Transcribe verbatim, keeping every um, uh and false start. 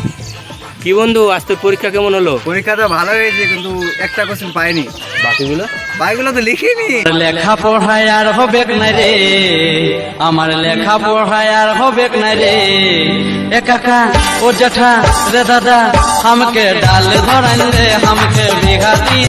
কি বন্ধু আজ তোর পরীক্ষা কেমন হলো? পরীক্ষাটা ভালো হয়েছে কিন্তু একটা কোশ্চেন পাইনি। বাকিগুলো বাকিগুলো তো লিখিনি। লেখা পড়ায় আর হবেক না রে, আমার লেখা পড়ায় আর হবেক না রে। এ কাকা ও জেঠা রে দাদা, হামকে ডাল ধরান রে, হামকে বিঘা